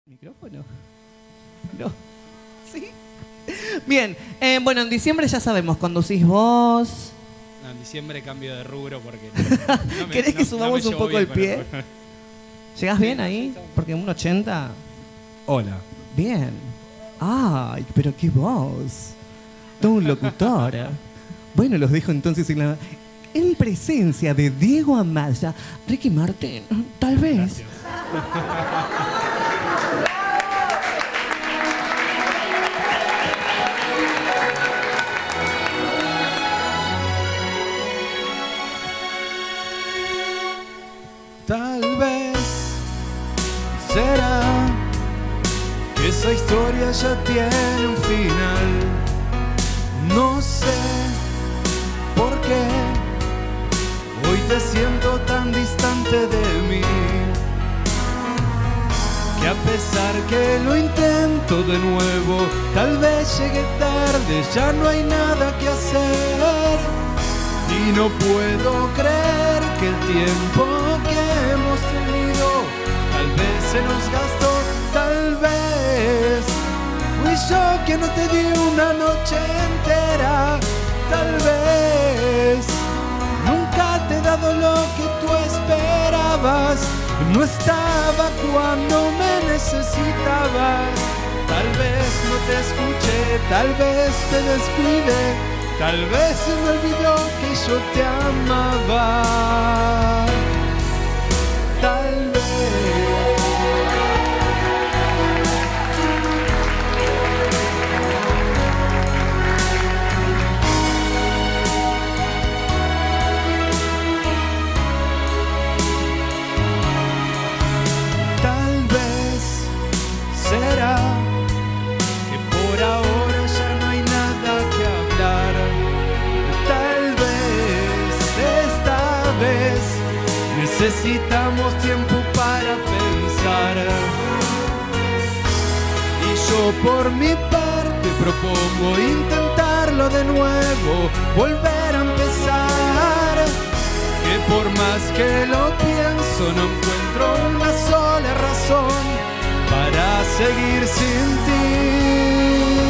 ¿Micrófono? No. ¿Sí? Bien, bueno, en diciembre ya sabemos, conducís vos. No, en diciembre cambio de rubro porque... ¿Querés que subamos un poco el pie? ¿Llegás bien ahí? Porque un 80... Hola. Bien. Ay, pero qué voz. Todo un locutor. Bueno, los dejo entonces en presencia de Diego Amaya, Ricky Martin, tal vez. Gracias. Tal vez será que esa historia ya tiene un final. No sé por qué hoy te siento tan distante de mí, que a pesar que lo intento de nuevo, tal vez llegue tarde, ya no hay nada que hacer. Y no puedo creer que el tiempo que hemos tenido tal vez se nos gastó, tal vez fui yo que no te di una noche entera, tal vez nunca te he dado lo que tú esperabas, no estaba cuando me necesitabas, tal vez no te escuché, tal vez te descuidé. Tal vez se me olvidó que yo te amaba. Tal vez. Tal vez será que por ahora ya no hay nada que hablar. Necesitamos tiempo para pensar. Y yo por mi parte propongo intentarlo de nuevo, volver a empezar. Que por más que lo pienso no encuentro una sola razón para seguir sin ti.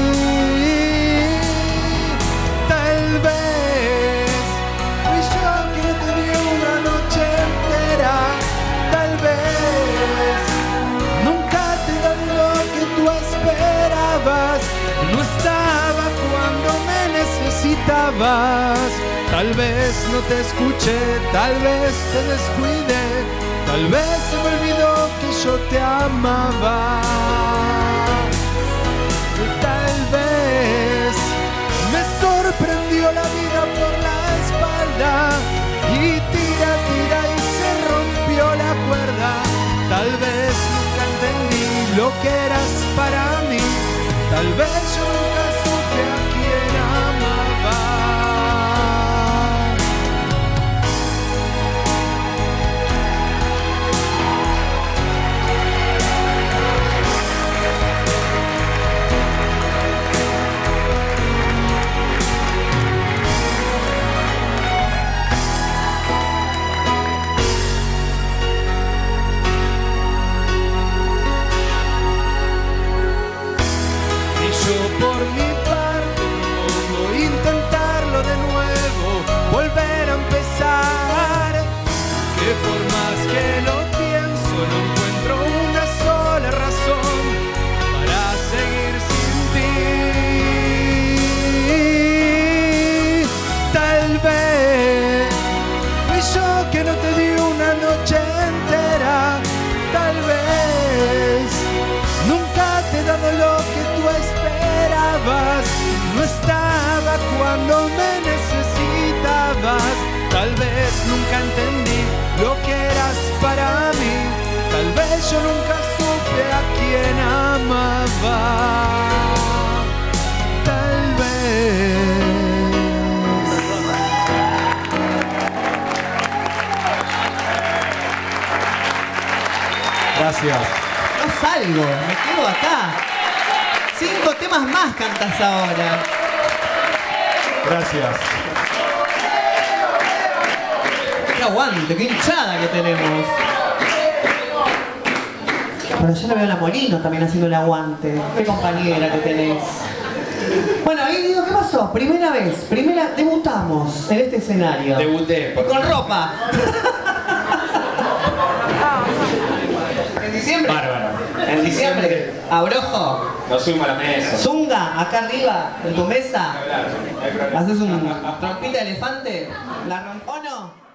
Tal vez fui yo que no te di una noche entera, tal vez nunca te di lo que tú esperabas, no estaba cuando me necesitabas, tal vez no te escuché, tal vez te descuidé, tal vez se me olvidó que yo te amaba, tal vez me sorprendió la vida por la espalda y tira y se rompió la cuerda. Tal vez nunca entendí lo que eras para mí, tal vez yo nunca supe a quién amaba. Por mi parte propongo intentarlo de nuevo, volver a empezar. Que por más que lo pienso no encuentro una sola razón para seguir sin ti. Tal vez fui yo que no te di una noche entera, tal vez nunca te he dado lo que tú esperabas, no estaba cuando me necesitabas, tal vez nunca entendí lo que eras para mí, tal vez yo nunca supe a quién amaba, tal vez. Gracias. No salgo, me quedo acá. 5 temas más cantas ahora. Gracias. Qué aguante, qué hinchada que tenemos. Pero yo lo veo a la Molino también haciendo el aguante. Qué compañera que tenés. Bueno, ahí digo, ¿qué pasó? Primera vez, debutamos en este escenario. Debuté. Y con ropa. ¿En diciembre? Bárbaro. ¿En diciembre? ¿Abrojo? Nos subimos a la mesa. ¿Zunga? ¿Acá arriba? ¿En tu mesa? No hay problema. ¿Haces un trompita de elefante? ¿La rompo o no?